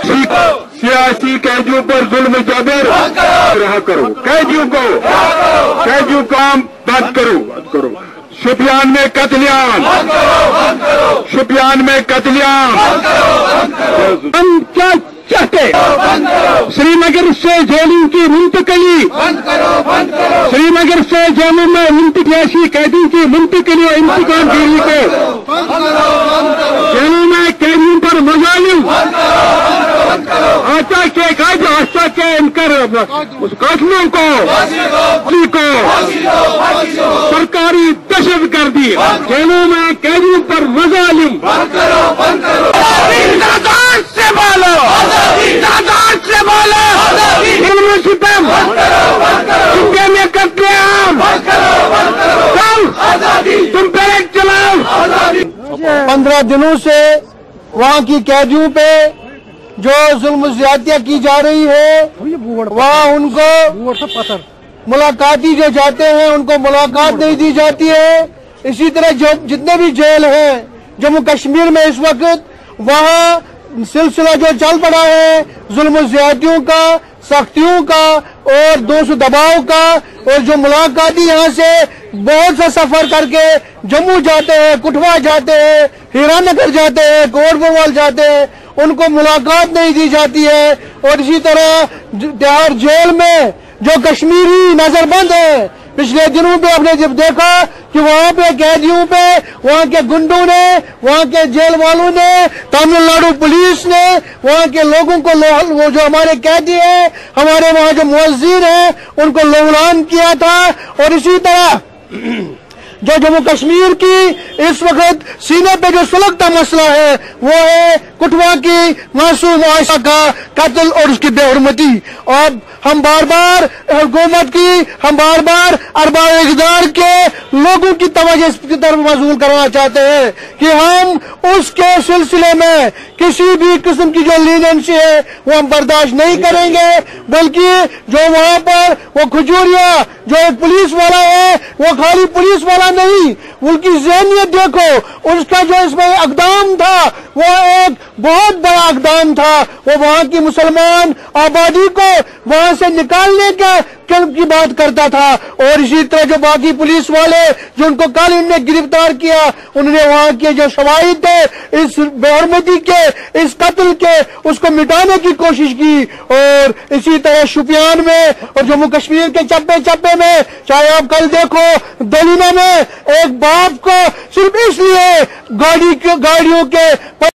सियासी कैदियों पर जुल्म जाबिर रहा करो, कैदियों को आम बंद करो। शोपियान में कत्लेआम, हम क्या चाहते? श्रीनगर से जेलों की मुंतकली, श्रीनगर से जेलों में मुंतकियासी कैदियों की मुंतकली और इंतकाम गिरी को, जेलों में कैदियों पर मजालिम आशा के इनकर उस कातलों को सरकारी दहशत गर्दी, जेलों में कैदियों पर मजालिम में कत्लेआम, तुम पहले चलाओ। 15 दिनों से वहाँ की कैदियों पे जो जुल्म ज्यादतियाँ की जा रही है, वहाँ उनको मुलाकाती जो जाते हैं उनको मुलाकात नहीं दी जाती है। इसी तरह जितने भी जेल हैं जम्मू कश्मीर में इस वक्त, वहाँ सिलसिला जो चल पड़ा है जुल्म ज्यादतियों का, सख्तियों का और दोस्त दबाव का, और जो मुलाकाती यहाँ से बहुत सा सफर करके जम्मू जाते हैं, कुठवा जाते हैं, हीरानगर जाते हैं, कोटभलवाल जाते हैं, उनको मुलाकात नहीं दी जाती है। और इसी तरह तिहाड़ जेल में जो कश्मीरी नजरबंद है, पिछले दिनों पे आपने जब देखा कि वहाँ पे कैदियों पे वहाँ के गुंडों ने, वहाँ के जेल वालों ने, तमिलनाडु पुलिस ने वहाँ के लोगों को, वो जो हमारे कैदी हैं, हमारे वहाँ जो मुअज्जिन हैं, उनको लौलान किया था। और इसी तरह जो जम्मू कश्मीर की इस वक्त सीने पे जो सुलगता मसला है वो है कुठवा की मासूम आयशा का कत्ल और उसकी बेहुरमती। अब हम बार बार हुकूमत की, हम बार बार अरबाब इक़्तिदार के लोगों की तवज्जो इसकी तरफ मबज़ूल करना चाहते हैं कि हम उसके सिलसिले में किसी भी किस्म की जो लीनेंसी है वो हम बर्दाश्त नहीं करेंगे। बल्कि जो वहाँ पर वो खजूरिया जो एक पुलिस वाला है, वो खाली पुलिस वाला नहीं, उनकी ज़हनियत देखो, उसका जो इसमें इक़दाम था वो एक बहुत बड़ा इक़दाम था। वो वहाँ की मुसलमान आबादी को वहाँ से निकालने की बात करता था। और इसी तरह जो बाकी पुलिस वाले जो उनको कल इन्होंने गिरफ्तार किया, उन्होंने वहाँ के जो शवाहिद थे इस बेहुरमती के, इस कत्ल के, उसको मिटाने की कोशिश की। और इसी तरह शोपियान में और जम्मू कश्मीर के चप्पे चप्पे में, चाहे आप कल देखो दलीना में एक बाप को सिर्फ इसलिए गाड़ियों के